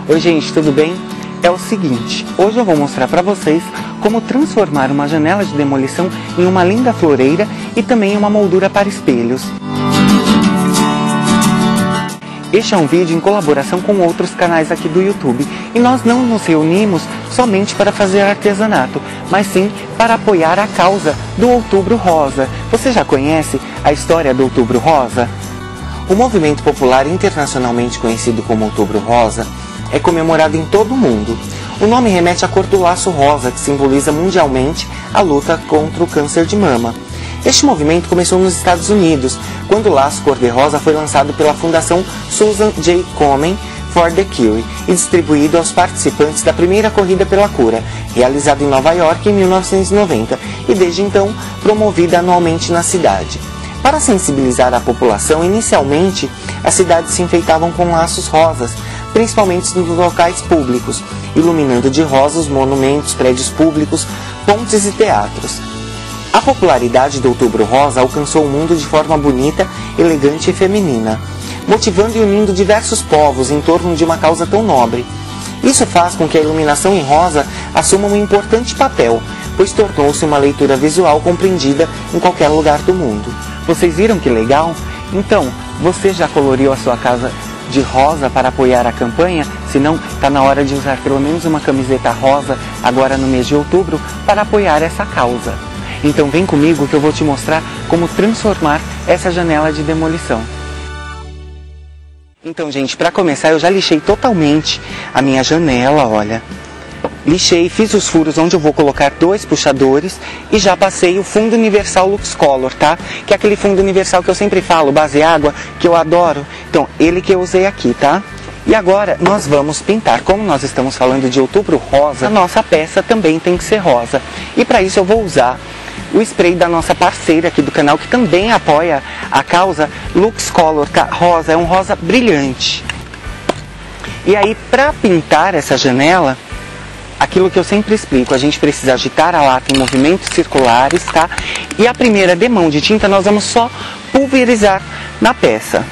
Oi gente, tudo bem? É o seguinte, hoje eu vou mostrar para vocês como transformar uma janela de demolição em uma linda floreira e também uma moldura para espelhos. Este é um vídeo em colaboração com outros canais aqui do YouTube e nós não nos reunimos somente para fazer artesanato, mas sim para apoiar a causa do Outubro Rosa. Você já conhece a história do Outubro Rosa? O movimento popular internacionalmente conhecido como Outubro Rosa é comemorado em todo o mundo. O nome remete à cor do laço rosa, que simboliza mundialmente a luta contra o câncer de mama. Este movimento começou nos Estados Unidos, quando o laço cor-de-rosa foi lançado pela Fundação Susan J. Komen for the Cure e distribuído aos participantes da primeira Corrida pela Cura, realizada em Nova York em 1990 e desde então promovida anualmente na cidade. Para sensibilizar a população, inicialmente as cidades se enfeitavam com laços rosas, principalmente nos locais públicos, iluminando de rosa os monumentos, prédios públicos, pontes e teatros. A popularidade do Outubro Rosa alcançou o mundo de forma bonita, elegante e feminina, motivando e unindo diversos povos em torno de uma causa tão nobre. Isso faz com que a iluminação em rosa assuma um importante papel, pois tornou-se uma leitura visual compreendida em qualquer lugar do mundo. Vocês viram que legal? Então, você já coloriu a sua casa de rosa para apoiar a campanha? Se não, está na hora de usar pelo menos uma camiseta rosa agora no mês de outubro para apoiar essa causa. Então vem comigo que eu vou te mostrar como transformar essa janela de demolição. Então, gente, para começar eu já lixei totalmente a minha janela, olha. Lixei, fiz os furos onde eu vou colocar 2 puxadores e já passei o fundo universal Lux Color, tá? Que é aquele fundo universal que eu sempre falo, base água, que eu adoro. Então, ele que eu usei aqui, tá? E agora nós vamos pintar. Como nós estamos falando de Outubro Rosa, a nossa peça também tem que ser rosa. E para isso eu vou usar o spray da nossa parceira aqui do canal, que também apoia a causa, Lux Color, tá? Rosa, é um rosa brilhante. E aí, para pintar essa janela, aquilo que eu sempre explico, a gente precisa agitar a lata em movimentos circulares, tá? E a primeira demão de tinta nós vamos só pulverizar na peça.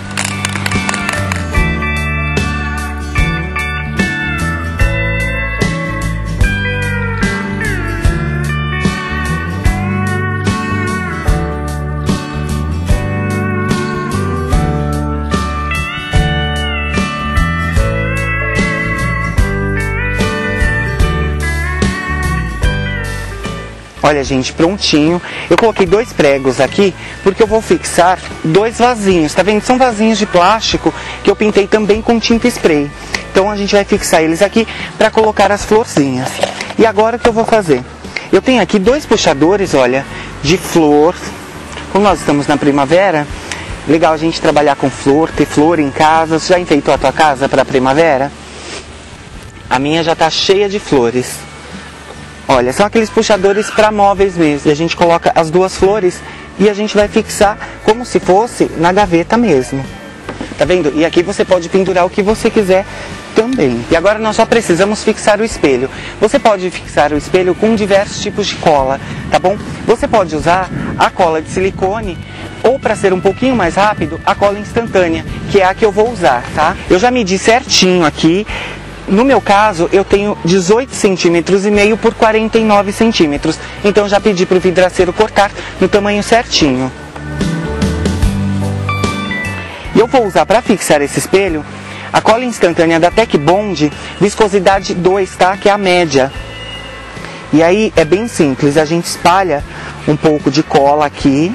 Olha, gente, prontinho. Eu coloquei 2 pregos aqui, porque eu vou fixar 2 vasinhos, tá vendo? São vasinhos de plástico que eu pintei também com tinta spray. Então a gente vai fixar eles aqui para colocar as florzinhas. E agora o que eu vou fazer? Eu tenho aqui 2 puxadores, olha, de flor. Como nós estamos na primavera, legal a gente trabalhar com flor, ter flor em casa. Você já enfeitou a tua casa para a primavera? A minha já tá cheia de flores. Olha, são aqueles puxadores para móveis mesmo. E a gente coloca as 2 flores e a gente vai fixar como se fosse na gaveta mesmo. Tá vendo? E aqui você pode pendurar o que você quiser também. E agora nós só precisamos fixar o espelho. Você pode fixar o espelho com diversos tipos de cola, tá bom? Você pode usar a cola de silicone ou, para ser um pouquinho mais rápido, a cola instantânea, que é a que eu vou usar, tá? Eu já medi certinho aqui. No meu caso, eu tenho 18 centímetros e meio por 49 centímetros. Então já pedi para o vidraceiro cortar no tamanho certinho. E eu vou usar para fixar esse espelho a cola instantânea da Tec Bond, viscosidade 2, tá? Que é a média. E aí é bem simples, a gente espalha um pouco de cola aqui.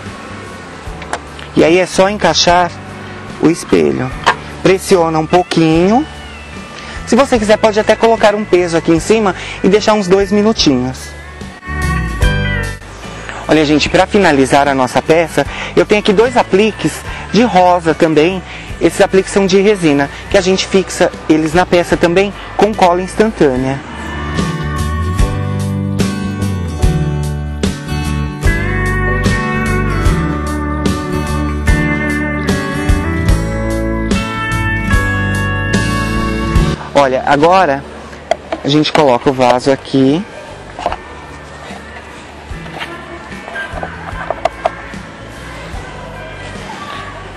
E aí é só encaixar o espelho. Pressiona um pouquinho. Se você quiser, pode até colocar um peso aqui em cima e deixar uns 2 minutinhos. Olha, gente, para finalizar a nossa peça, eu tenho aqui 2 apliques de rosa também. Esses apliques são de resina, que a gente fixa eles na peça também com cola instantânea. Olha, agora a gente coloca o vaso aqui.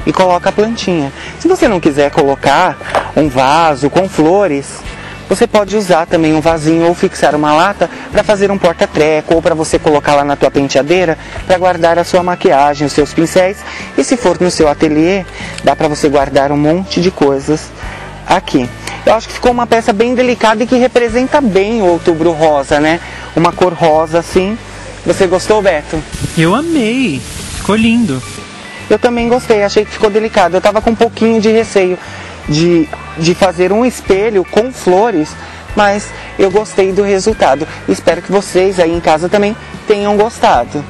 e coloca a plantinha. Se você não quiser colocar um vaso com flores, você pode usar também um vasinho ou fixar uma lata para fazer um porta-treco ou para você colocar lá na tua penteadeira para guardar a sua maquiagem, os seus pincéis. E se for no seu ateliê, dá para você guardar um monte de coisas aqui. Eu acho que ficou uma peça bem delicada e que representa bem o Outubro Rosa, né? Uma cor rosa assim. Você gostou, Beto? Eu amei, ficou lindo. Eu também gostei, achei que ficou delicado. Eu tava com um pouquinho de receio de fazer um espelho com flores, mas eu gostei do resultado. Espero que vocês aí em casa também tenham gostado.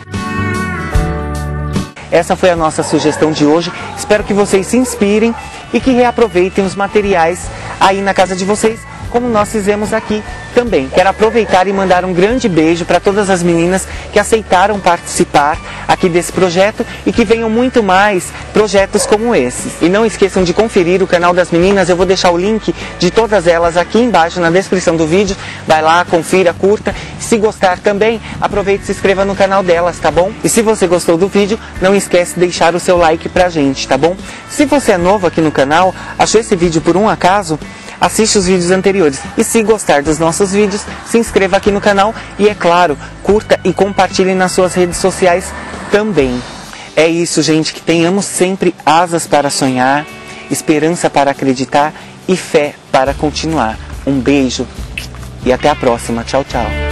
Essa foi a nossa sugestão de hoje. Espero que vocês se inspirem e que reaproveitem os materiais aí na casa de vocês, como nós fizemos aqui também. Quero aproveitar e mandar um grande beijo para todas as meninas que aceitaram participar aqui desse projeto e que venham muito mais projetos como esses. E não esqueçam de conferir o canal das meninas, eu vou deixar o link de todas elas aqui embaixo na descrição do vídeo. Vai lá, confira, curta. Se gostar também, aproveite e se inscreva no canal delas, tá bom? E se você gostou do vídeo, não esquece de deixar o seu like pra gente, tá bom? Se você é novo aqui no canal, achou esse vídeo por um acaso, assiste os vídeos anteriores. E se gostar dos nossos vídeos, se inscreva aqui no canal e, é claro, curta e compartilhe nas suas redes sociais também. É isso, gente, que tenhamos sempre asas para sonhar, esperança para acreditar e fé para continuar. Um beijo e até a próxima. Tchau, tchau.